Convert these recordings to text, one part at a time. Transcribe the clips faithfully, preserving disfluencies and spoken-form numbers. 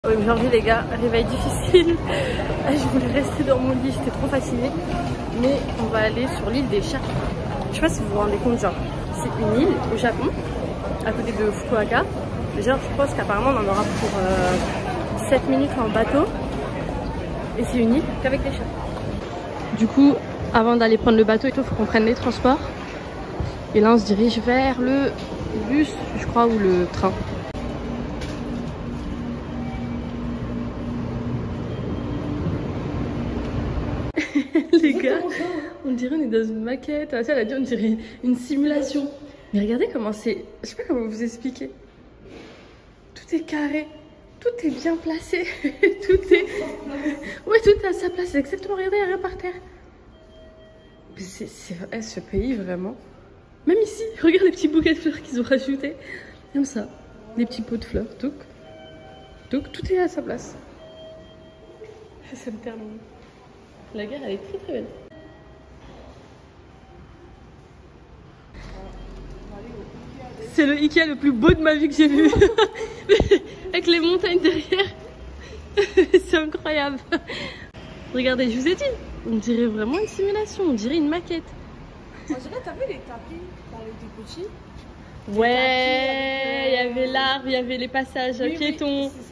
Aujourd'hui les gars, réveil difficile. Je voulais rester dans mon lit, j'étais trop fatiguée. Mais on va aller sur l'île des chats. Je sais pas si vous vous rendez compte, genre c'est une île au Japon, à côté de Fukuoka. Déjà je pense qu'apparemment on en aura pour euh, sept minutes en bateau. Et c'est une île qu'avec des chats. Du coup, avant d'aller prendre le bateau, il faut qu'on prenne les transports. Et là on se dirige vers le bus, je crois, ou le train. Les gars, on dirait on est dans une maquette. Elle a dit on dirait une simulation. Mais regardez comment c'est. Je sais pas comment vous expliquer. Tout est carré, tout est bien placé, tout est. Ouais, tout est à sa place. Exactement. Regardez, il n'y a rien par terre. C'est est, ce pays vraiment. Même ici, regarde les petits bouquets de fleurs qu'ils ont rajoutés. Comme ça, des petits pots de fleurs. Donc, donc tout est à sa place. Ça me termine. La gare, elle est très très belle. C'est le Ikea le plus beau de ma vie que j'ai vu. Avec les montagnes derrière. C'est incroyable. Regardez, je vous ai dit, on dirait vraiment une simulation, on dirait une maquette. On dirait, t'as vu les tapis quand on était petit? Ouais, il y avait l'arbre, il y avait les passages oui, piétons. Oui,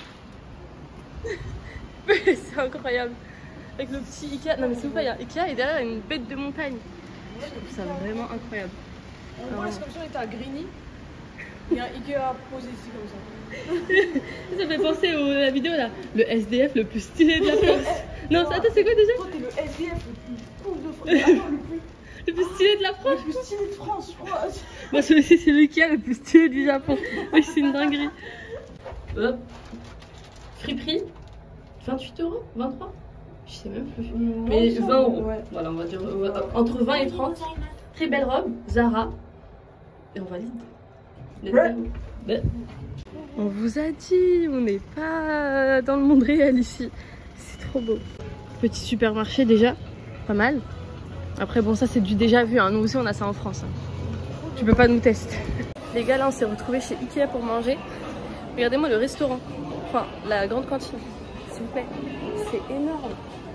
c'est ça. C'est incroyable. Avec le petit Ikea. Non mais c'est pas, il y a Ikea et derrière il y a une bête de montagne. Je trouve ça vraiment incroyable. On voit, c'est comme si on était à Grigny. Il y a un Ikea posé ici comme ça. Ça fait penser à la vidéo là. Le S D F le plus stylé de la France. Non, non attends, c'est quoi déjà? Toi t'es le S D F le plus cool de France. Attends, le plus... le plus stylé de la France. Le plus stylé de France, je crois. Moi celui-ci c'est le Ikea le plus stylé du Japon. Oui, c'est une dinguerie. Hop. Friperie. vingt-huit euros, vingt-trois. Je sais même plus. Mmh, mais vingt euros. Ouais. Voilà, on va dire on va, entre vingt et trente. Très belle robe, Zara. Et on valide. Ouais. Ouais. On vous a dit, on n'est pas dans le monde réel ici. C'est trop beau. Petit supermarché déjà, pas mal. Après bon ça c'est du déjà vu, hein. Nous aussi on a ça en France. Hein. Tu peux pas nous tester. Les gars là on s'est retrouvés chez Ikea pour manger. Regardez-moi le restaurant. Enfin la grande cantine. S'il vous plaît. C'est énorme.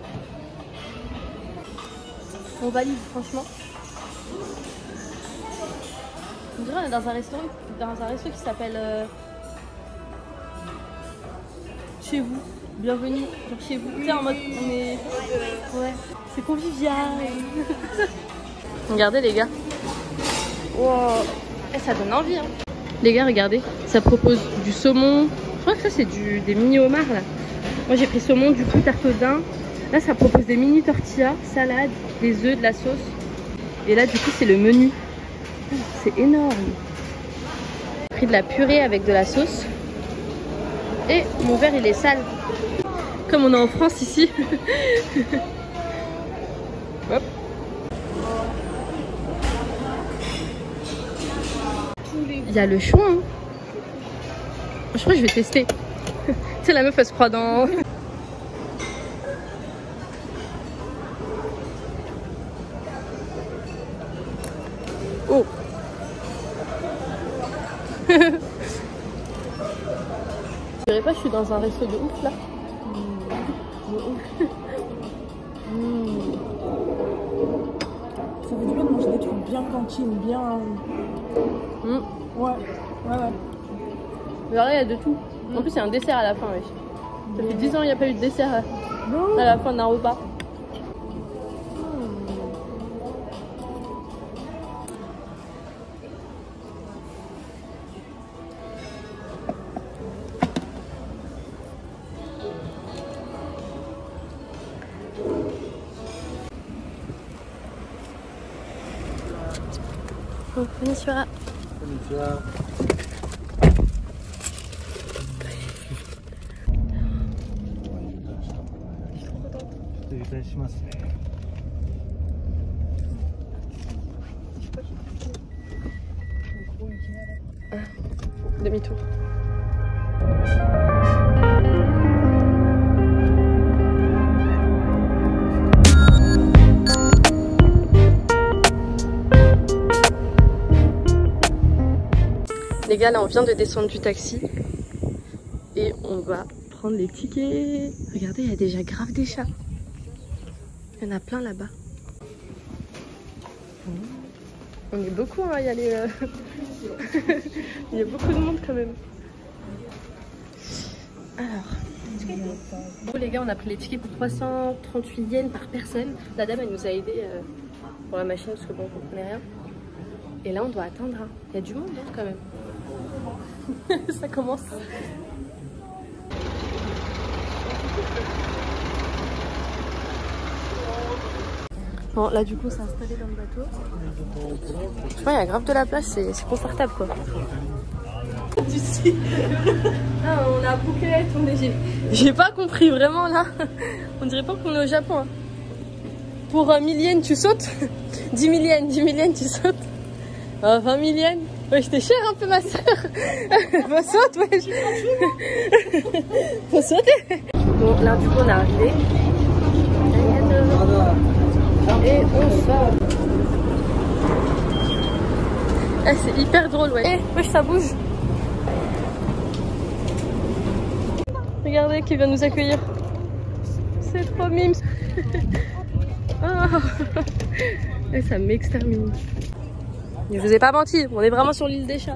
On valide franchement. On dirait on est dans un restaurant, dans un resto qui s'appelle euh... Chez vous. Bienvenue, genre chez vous. Tu sais en mode on est. Ouais. C'est convivial. Regardez les gars. Wow. Eh, ça donne envie hein. Les gars regardez, ça propose du saumon. Je crois que ça c'est du des mini homards là. Moi j'ai pris saumon, du coup tarte au daim. Là ça propose des mini tortillas, salade, des œufs, de la sauce. Et là du coup c'est le menu. C'est énorme. J'ai pris de la purée avec de la sauce. Et mon verre il est sale. Comme on est en France ici. Hop. Il y a le choix. Hein. Je crois que je vais tester. Tu sais la meuf elle se croit dans... Oh. Je dirais pas que je suis dans un resto de ouf là. Mmh. De ouf. Mmh. Ça fait du bien de manger des trucs bien cantine, bien... Mmh. Ouais, ouais, ouais. Mais là il y a de tout. Mmh. En plus il y a un dessert à la fin, wesh. Ça fait dix ans qu'il n'y a pas eu de dessert non. À la fin d'un repas. Oh, konnichiwa. Konnichiwa. Demi-tour. Les gars, là on vient de descendre du taxi et on va prendre les tickets. Regardez, il y a déjà grave des chats. Il y en a plein là-bas. On est beaucoup hein, à y aller. Euh... il y a beaucoup de monde quand même. Alors. Bon les gars, on a pris les tickets pour trois cent trente-huit yens par personne. La dame elle nous a aidé euh, pour la machine parce que bon on comprenait rien. Et là on doit attendre. Hein. Il y a du monde hein, quand même. Ça commence. Bon là du coup on s'est installé dans le bateau. Je sais pas, il y a grave de la place, c'est confortable quoi. Ah, on a Phuket, on est... J'ai pas compris vraiment là. On dirait pas qu'on est au Japon. Hein. Pour euh, mille yens tu sautes. dix mille yens, dix mille yens tu sautes. Euh, vingt mille yens. Ouais, j'étais chère un peu ma soeur. Faut sauter, ouais. Faut sauter. Bon, là du coup on est arrivé. Et on sort. Eh, c'est hyper drôle, ouais. Eh, wesh, ça bouge. Regardez qui vient nous accueillir. C'est trop mimes. Oh. Et ça m'extermine. Je vous ai pas menti, on est vraiment sur l'île des chats.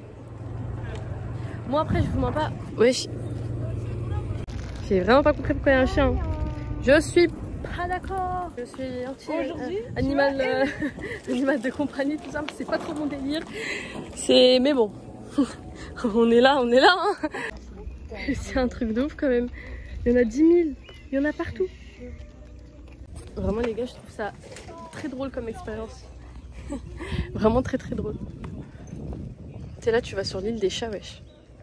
Moi après je vous mens pas. Wesh. J'ai vraiment pas compris pourquoi il y a un chien. Je suis pas d'accord. Je suis anti euh, animal, euh, animal de compagnie, tout ça. C'est pas trop mon délire. C'est mais bon. On est là, on est là. Hein. C'est un truc de ouf quand même. Il y en a dix mille. Il y en a partout. Vraiment les gars, je trouve ça très drôle comme expérience. Vraiment très très drôle. Tu sais là, tu vas sur l'île des chats, wesh.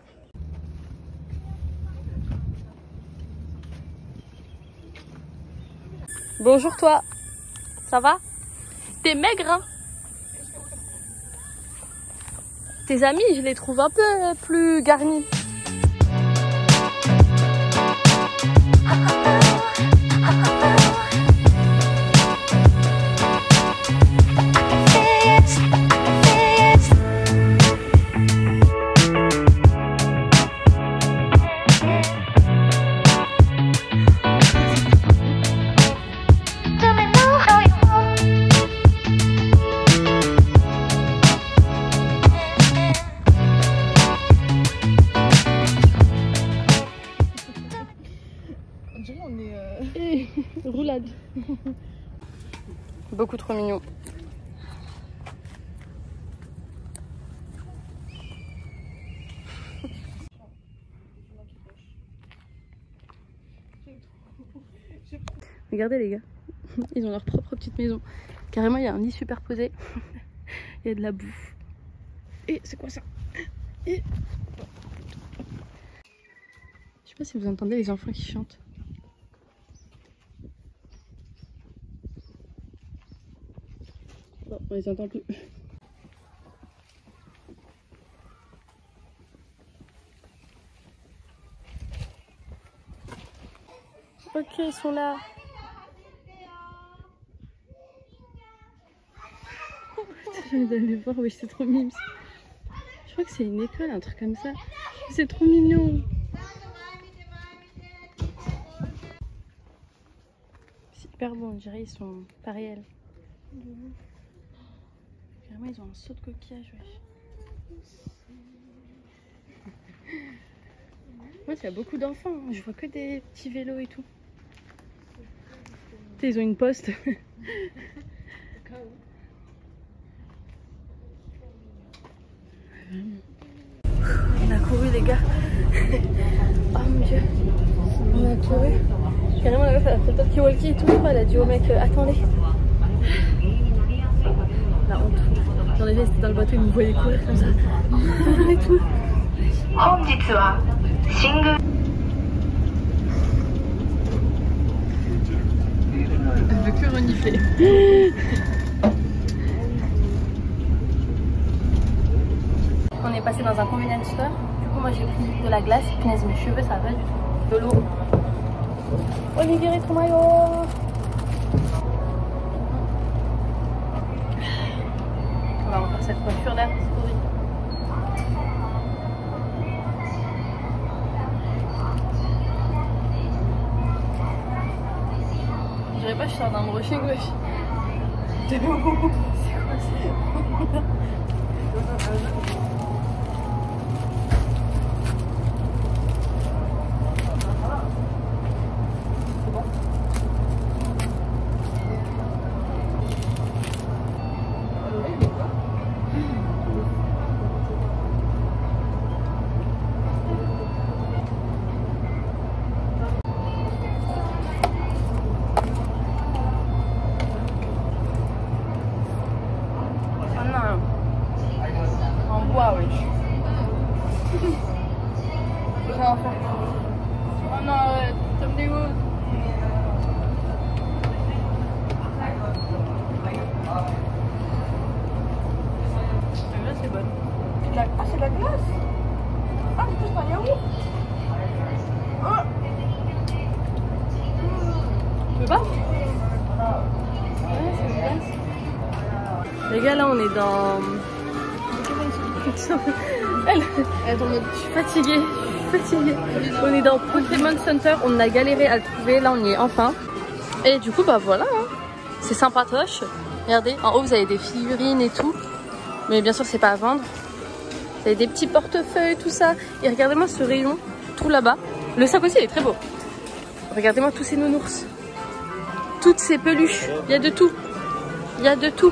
Bonjour toi. Ça va? T'es maigre hein? Tes amis, je les trouve un peu plus garnis. Roulade. Beaucoup trop mignon. Regardez les gars, ils ont leur propre petite maison. Carrément il y a un lit superposé. Il y a de la bouffe. Et c'est quoi ça? Et... je sais pas si vous entendez les enfants qui chantent. Bon, on les entend plus. Ok, ils sont là. Je vais aller voir, oui, c'est trop mignon. Je crois que c'est une école, un truc comme ça. C'est trop mignon. C'est hyper beau, on dirait ils sont pas réels. Vraiment, ils ont un saut de coquillage, wesh. Moi, il y a beaucoup d'enfants. Hein. Je vois que des petits vélos et tout. Ils ont une poste. On a couru, les gars. Oh mon dieu. On a couru. Carrément, la meuf, elle a fait le top qui walkie et tout. Elle a dit au mec, euh, attendez. La honte. J'en ai dit, c'était dans le bateau, ils me voyaient courir comme ça. Et tout. Elle veut que renifler. On est passé dans un convenience store. Du coup, moi j'ai pris de la glace. Punaise, mes cheveux, ça va pas du tout. De l'eau. Olivier Tomayo. On va refaire cette coiffure là, c'est horrible. dirait pas, je sors d'un brushing, wesh. C'est quoi ça? Oh non, arrête, ça me dégoûte. Celle-là, c'est bonne. La... Ah, c'est de la glace. Ah, c'est plus un yaourt. Ah. Tu veux pas? Ouais, c'est une glace. Les gars, là, on est dans... Elle... Elle tombe. Je suis fatiguée. Je suis fatiguée. On est dans Pokémon Center. On a galéré à le trouver. Là, on y est enfin. Et du coup, bah voilà. Hein. C'est sympatoche. Regardez, en haut, vous avez des figurines et tout. Mais bien sûr, c'est pas à vendre. Vous avez des petits portefeuilles, tout ça. Et regardez-moi ce rayon, tout là-bas. Le sac aussi, il est très beau. Regardez-moi tous ces nounours. Toutes ces peluches. Il y a de tout. Il y a de tout.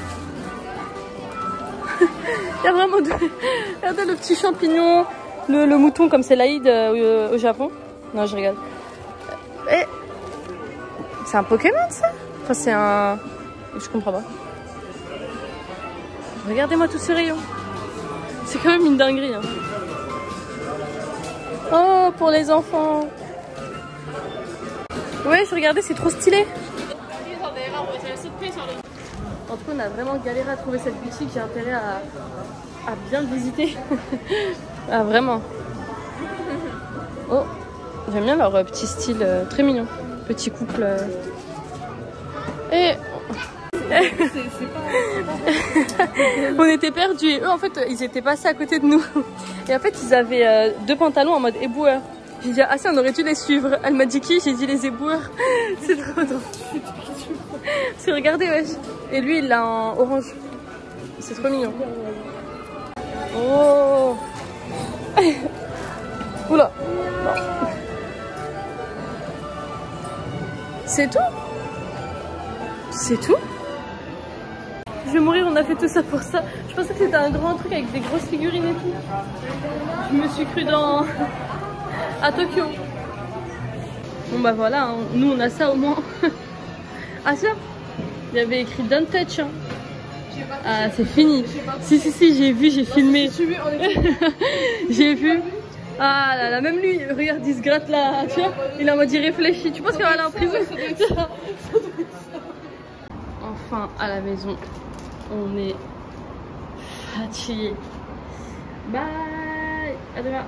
Il y a vraiment de... Regardez le petit champignon, le, le mouton comme c'est l'Aïd euh, au Japon. Non, je rigole. Et... C'est un Pokémon, ça? Enfin, c'est un... Je comprends pas. Regardez-moi tout ce rayon. C'est quand même une dinguerie. Hein. Oh, pour les enfants. Ouais, je regardais, c'est trop stylé. En tout cas, on a vraiment galéré à trouver cette boutique. J'ai intérêt à, à bien le visiter. Ah, vraiment. Oh, j'aime bien leur petit style euh, très mignon. Petit couple. Euh... Et... On était perdus et eux en fait ils étaient passés à côté de nous et en fait ils avaient euh, deux pantalons en mode éboueur. J'ai dit ah si on aurait dû les suivre. Elle m'a dit qui? J'ai dit les éboueurs. C'est trop drôle. C'est regardez wesh. Et lui il l'a en orange. C'est trop mignon. Oh. Oula. C'est tout? C'est tout? Je vais mourir, on a fait tout ça pour ça. Je pensais que c'était un grand truc avec des grosses figurines et tout. Je me suis cru dans... à Tokyo. Bon bah voilà, hein. Nous on a ça au moins. Ah ça, il y avait écrit Don't touch. Hein. Ah c'est fini. Si si si, j'ai vu, j'ai filmé. J'ai vu. Ah là là, même lui, regarde, il se gratte là, tu vois. Il est en mode il réfléchit. Tu penses qu'il va aller en prison? Enfin à la maison. On est fatigué. Bye. À demain.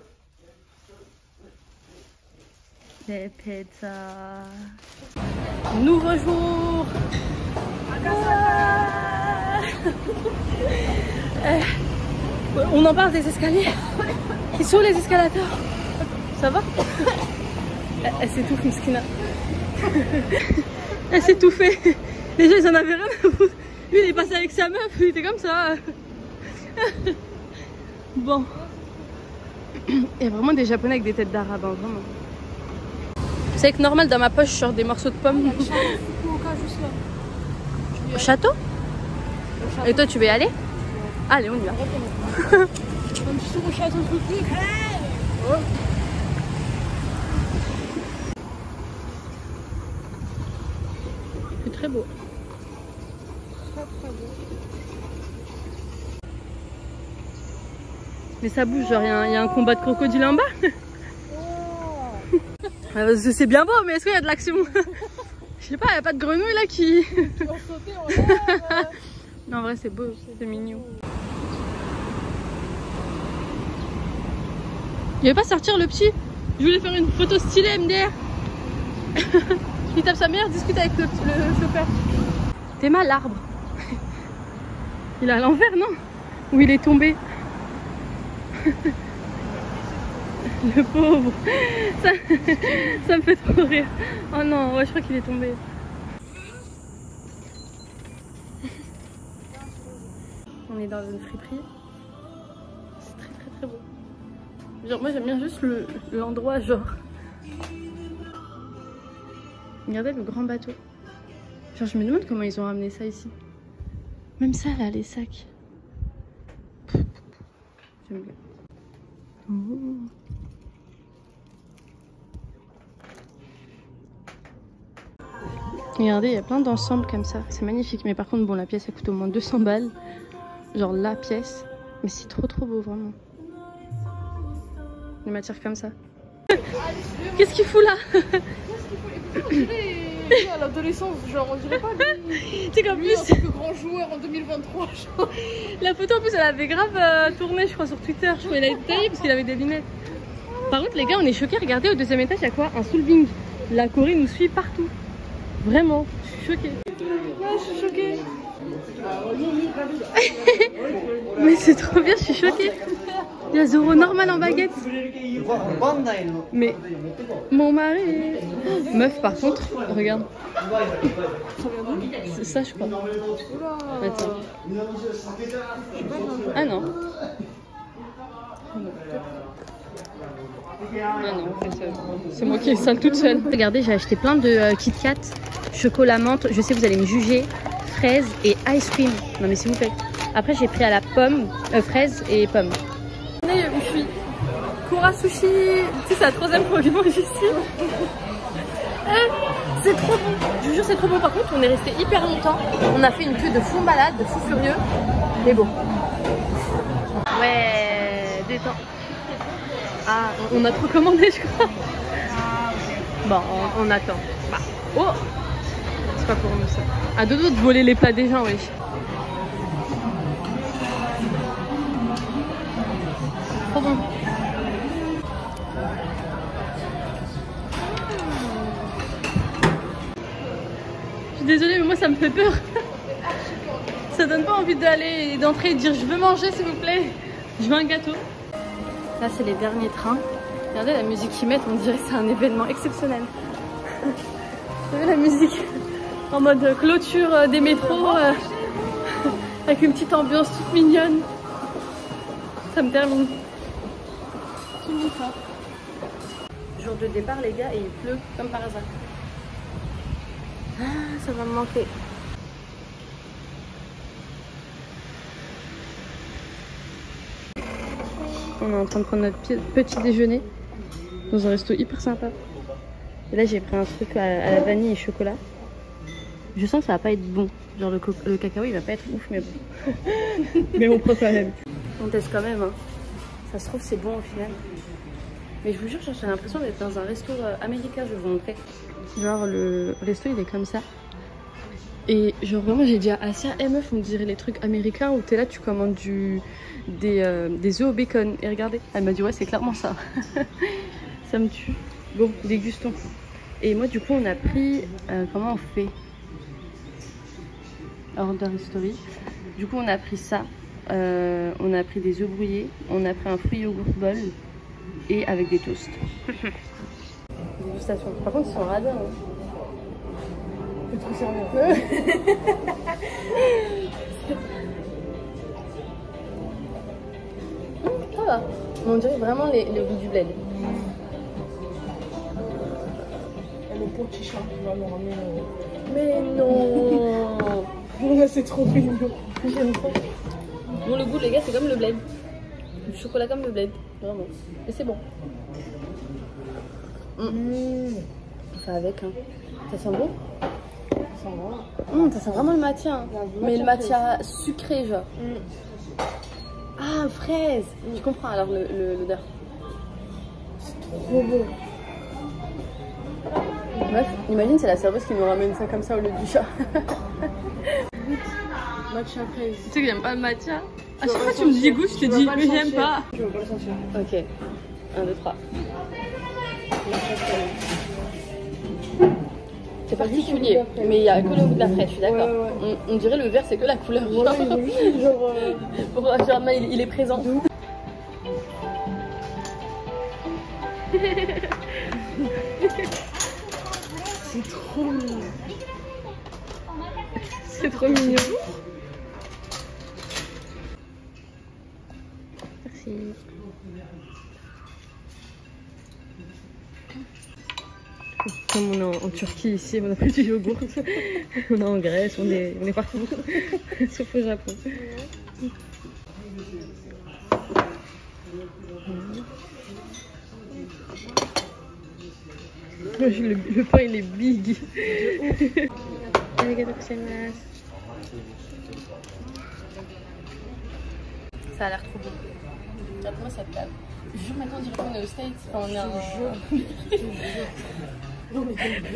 Les pétards. Nouveau jour. Ah. On en parle des escaliers. Ils sont les escalators. Ça va? Elle s'étouffe, Miskina. Elle s'est étouffée. Les gens ils en avaient rien à foutre. Lui il est passé avec sa meuf, il était comme ça. Bon. Il y a vraiment des japonais avec des têtes d'arabe, hein, vraiment. Vous savez que normal dans ma poche je sors des morceaux de pommes. Au château? Et toi tu veux y aller? Allez on y va. C'est très beau. Mais ça bouge, genre il y, y a un combat de crocodile en bas. Oh. C'est bien beau, mais est-ce qu'il y a de l'action? Je sais pas, il n'y a pas de grenouille là qui... qui vont sauter en l'air. Non, en vrai c'est beau, c'est mignon. Il veut pas sortir le petit? Je voulais faire une photo stylée M D R. Il tape sa mère, discute avec le, le chauffeur. T'es mal l'arbre. Il est à l'envers, non? Ou il est tombé? Le pauvre. Ça, ça me fait trop rire. Oh non, ouais, je crois qu'il est tombé. on est dans une friperie. C'est très très très beau. Genre moi j'aime bien juste le l'endroit genre. Regardez le grand bateau. Genre je me demande comment ils ont ramené ça ici. Même ça là, les sacs. J'aime bien. Oh. Regardez, il y a plein d'ensembles comme ça. C'est magnifique. Mais par contre, bon, la pièce elle coûte au moins deux cents balles. Genre la pièce. Mais c'est trop trop beau vraiment. Des matières comme ça. Qu'est-ce qu'il fout là? À l'adolescence, genre on dirait pas lui. C'est qu'en plus, en tant que grand joueur en deux mille vingt-trois, genre. La photo en plus elle avait grave euh, tourné je crois sur Twitter. Je crois qu'il a été taillé parce qu'il avait des lunettes. Par contre les gars on est choqués, regardez au deuxième étage il y a quoi? Un Soulbing. La Corée nous suit partout. Vraiment, je suis choquée. Ouais, je suis choquée. Mais c'est trop bien, je suis choquée. Il y a Zoro normal en baguette. Mais mon mari. Meuf par contre, regarde. C'est ça je crois. Attends. Ah non. Ah non, c'est moi qui est sale toute seule. Regardez, j'ai acheté plein de euh, Kit Kat, chocolat menthe. Je sais, vous allez me juger. Fraise et ice cream. Non, mais s'il vous plaît. Après, j'ai pris à la pomme, euh, fraise et pomme. On est où je suis. Kura Sushi. Tu sais, c'est la troisième fois que je mange ici. C'est trop bon. Je vous jure, c'est trop bon. Par contre, on est resté hyper longtemps. On a fait une queue de fou malade, de fou furieux. Mais bon. Ouais, détends. Ah, on a trop commandé, je crois. Bon, on, on attend. Bah. Oh, c'est pas pour nous ça. À deux doigts de voler les plats des gens, oui. Trop bon. Je suis désolée, mais moi ça me fait peur. Ça donne pas envie d'aller, d'entrer et de dire je veux manger s'il vous plaît. Je veux un gâteau. Là, c'est les derniers trains. Regardez la musique qu'ils mettent, on dirait que c'est un événement exceptionnel. Vous avez la musique en mode clôture des métros, euh, avec une petite ambiance toute mignonne. Ça me termine. Jour de départ, les gars, et il pleut comme par hasard. Ah, ça va me manquer. On est en train de prendre notre petit déjeuner dans un resto hyper sympa. Et là j'ai pris un truc à, à la vanille et chocolat. Je sens que ça va pas être bon. Genre le, le cacao il va pas être ouf mais bon. Mais on prend quand même. On teste quand même hein. Ça se trouve c'est bon au final. Mais je vous jure j'ai l'impression d'être dans un resto euh, américain, je vais vous montrer. Genre le resto il est comme ça. Et genre vraiment j'ai dit à Asia, hey meuf on me dirait les trucs américains où t'es là tu commandes du, des, euh, des œufs au bacon. Et regardez, elle m'a dit ouais c'est clairement ça. Ça me tue. Bon, dégustons. Et moi du coup on a pris, euh, comment on fait? Order history. Du coup on a pris ça, euh, on a pris des œufs brouillés, on a pris un fruit yogourt bol et avec des toasts. Dégustation. Par contre ils sont radins. Hein. C'est trop sérieux. Mmh, ça va. On dirait vraiment les, le goût du bled. Et le pot de chat qui va nous ramener. Mais non. Là c'est trop mignon. J'aime trop. Bon le goût les gars c'est comme le bled. Du chocolat comme le bled. Vraiment. Et c'est bon. Mmh. Mmh. Ça avec hein. Ça sent bon? Ça sent vraiment. Mmh, ça sent vraiment le matcha. Hein. Mais le matcha sucré genre. Mmh. Ah fraise. Mmh. Je comprends alors l'odeur. C'est trop beau. Meuf, imagine c'est la serveuse qui nous ramène ça comme ça au lieu du chat. Matcha fraise. Tu sais que j'aime pas le matcha. À chaque fois tu me dis goût, je te dis mais j'aime pas. Tu vas pas le sentir. Ok. un, deux, trois. C'est particulier, mais il y a que le goût de la fraise, je suis d'accord. Ouais, ouais. on, on dirait le vert c'est que la couleur. Ouais, genre, oui, genre, euh... Pour, genre il, il est présent. C'est trop mignon. C'est trop mignon. Comme on est en, en Turquie ici, on a pris du yogourt. On est en Grèce, on est, on est partout. Sauf au Japon. Le, le pain il est big. Ça a l'air trop beau. Regarde-moi cette table. Je jure maintenant on dirait qu'on est aux States. Enfin, on est en jeu. Non mais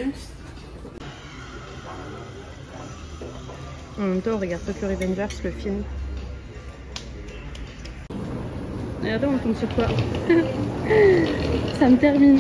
en même temps on regarde Tokyo Revengers, le film. Regardez on tombe sur quoi. Ça me termine.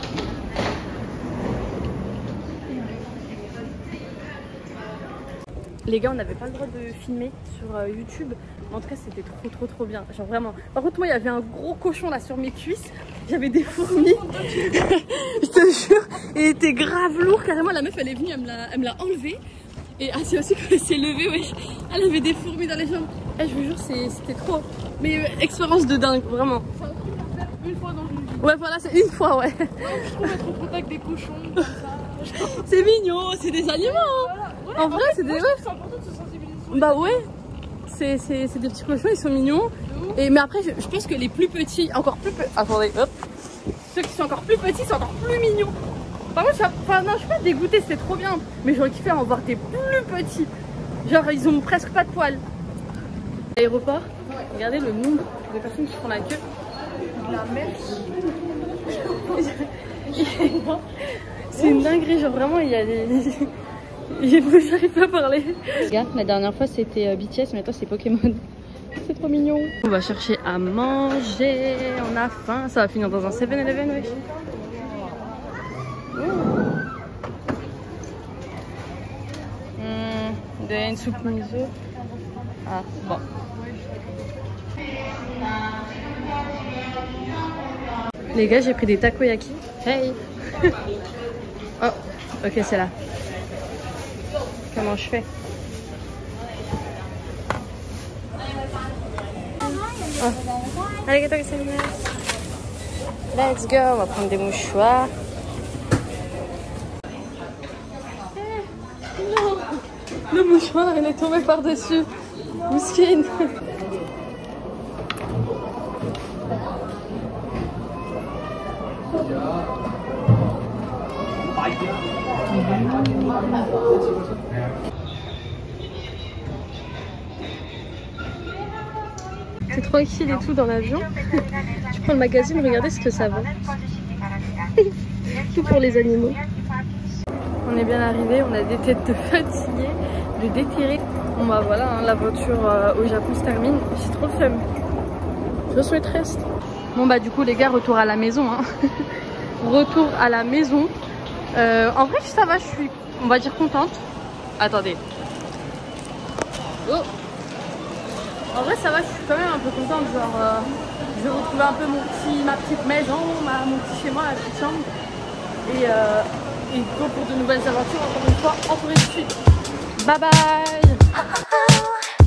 Les gars, on n'avait pas le droit de filmer sur euh, YouTube. En tout cas, c'était trop, trop, trop bien. Genre vraiment. Par contre, moi, il y avait un gros cochon là sur mes cuisses. J'avais des fourmis. Je te jure. Et il était grave lourd. Carrément, la meuf, elle est venue, elle me l'a enlevé. Et ah, c'est aussi quand elle s'est levée, wesh. Elle avait des fourmis dans les jambes. Eh, je vous jure, c'était trop. Mais euh, expérience de dingue, vraiment. C'est un truc à faire une fois dans une vie. Ouais, voilà, c'est une fois, ouais. Non, je trouve être au contact des cochons comme ça. C'est mignon, c'est des animaux. Voilà. Ouais, en, en vrai, c'est des meufs. C'est important de se sensibiliser. Bah ouais, c'est des petits cochons, ils sont mignons. Et, mais après, je, je pense que les plus petits, encore plus petits. Attendez, hop. Ceux qui sont encore plus petits sont encore plus mignons. Par contre, enfin, non, je suis pas dégoûtée, c'était trop bien. Mais j'aurais kiffé en voir des plus petits. Genre, ils ont presque pas de poils. Aéroport, ouais. Regardez le nombre de personnes qui font la queue. La mer. C'est une dinguerie, genre vraiment, il y a des. J'arrive pas à parler. Regarde, la dernière fois c'était B T S, maintenant c'est Pokémon. C'est trop mignon. On va chercher à manger, on a faim. Ça va finir dans un seven eleven, wesh. Mmh, de une soupe miso. Ah, bon. Les gars, j'ai pris des takoyaki. Hey. Oh, ok, c'est là. Comment je fais? Oh. Allez, let's go, on va prendre des mouchoirs. Non, le mouchoir il est tombé par-dessus. Mouskine. C'est trop chill et tout dans l'avion. Tu prends le magazine, regardez ce que ça vaut. Tout pour les animaux. On est bien arrivé, on a des têtes de fatigués, de déterrés. Bon bah voilà, hein, l'aventure euh, au Japon se termine. J'ai trop le seum. Je suis triste. Bon bah du coup les gars, retour à la maison. Hein. Retour à la maison. Euh, en vrai ça va, je suis, on va dire, contente. Attendez. Oh. En vrai ça va, je suis quand même un peu contente. Genre euh, je vais retrouver un peu mon petit, ma petite maison, ma, mon petit chez moi, la petite chambre. Et, euh, et go pour de nouvelles aventures encore une fois en Corée du Sud. Bye bye.